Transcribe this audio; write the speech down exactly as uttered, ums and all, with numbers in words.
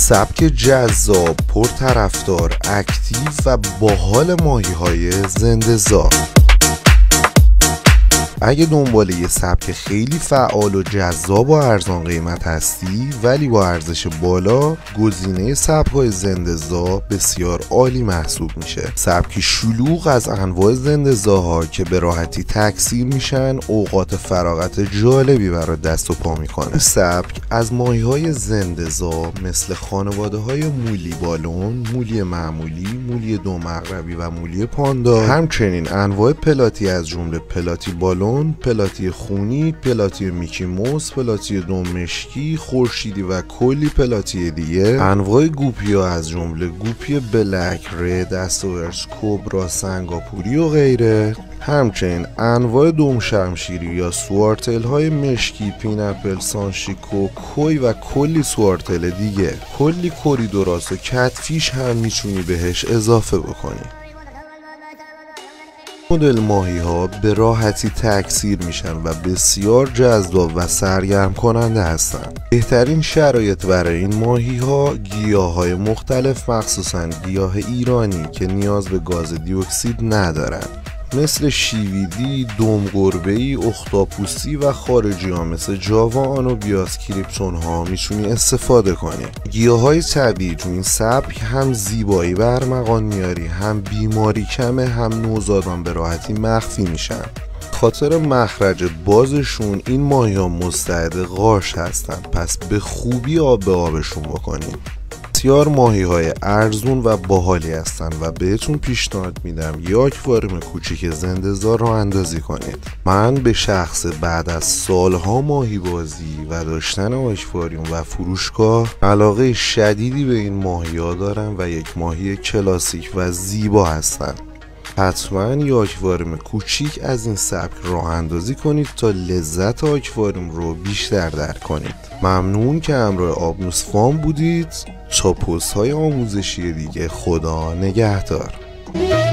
سبک جذاب، پرطرفدار، اکتیو و باحال ماهی‌های زنده‌زا. اگه دنبال یه سبک خیلی فعال و جذاب و ارزان قیمت هستی ولی با ارزش بالا، گزینه سبک‌های زنده‌زا بسیار عالی محسوب میشه. سبکی شلوغ از انواع زنده‌زاها که به راحتی تکثیر میشن، اوقات فراغت جالبی برای دست و پا میکنه. سبک از ماهی‌های زنده‌زا مثل خانواده‌های مولی بالون، مولی معمولی، مولی دو مغربی و مولی پاندا، همچنین انواع پلاتی از جمله پلاتی بالون، پلاتی خونی، پلاتی میکی موس، پلاتی دو مشکی، خورشیدی و کلی پلاتی دیگه، انواع گوپی ها از جمله گوپی بلک، رد، استورس، کوبرا، سنگاپوری و غیره، همچنین انواع دوم شمشیری یا سوارتل های مشکی، پینپل، سانشیکو، کوی و کلی سوارتل دیگه. کلی کوریدوراس و کتفیش هم میتونی بهش اضافه بکنی. مدل ماهی ها به راحتی تکثیر میشن و بسیار جذاب و سرگرم کننده هستند. بهترین شرایط برای این ماهی ها گیاه های مختلف، مخصوصا گیاه ایرانی که نیاز به گاز دیوکسید ندارن، مثل شیویدی، دوم گربه‌ای، اختاپوسی و خارجی ها مثل جاوا، آنوبیاس، کریپتون ها میتونی استفاده کنی. گیاه های طبیعی تو این سبک هم زیبایی و ارمغان میاری، هم بیماری کمه، هم نوزادان به راحتی مخفی میشن. خاطر مخرج بازشون این ماهی ها مستعد قارچ هستن، پس به خوبی آب به آبشون بکنیم. بسیار ماهی های ارزون و باحالی هستن و بهتون پیشنهاد میدم یک آکواریوم کوچیک زنده‌زا راه اندازی کنید. من به شخص بعد از سالها ماهی بازی و داشتن آکواریوم و فروشگاه علاقه شدیدی به این ماهی ها دارم و یک ماهی کلاسیک و زیبا هستن. حتما یک آکواریوم کوچیک از این سبک راه اندازی کنید تا لذت آکواریوم رو بیشتر درک کنید. ممنون که همراه آبنوس فارم بودید. تا پست های آموزشی دیگه، خدا نگهدار.